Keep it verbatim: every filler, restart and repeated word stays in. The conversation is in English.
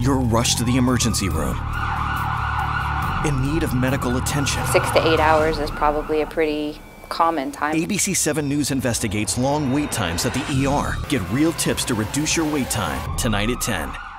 you're rushed to the emergency room in need of medical attention. Six to eight hours is probably a pretty common time. A B C seven News investigates long wait times at the E R. Get real tips to reduce your wait time tonight at ten.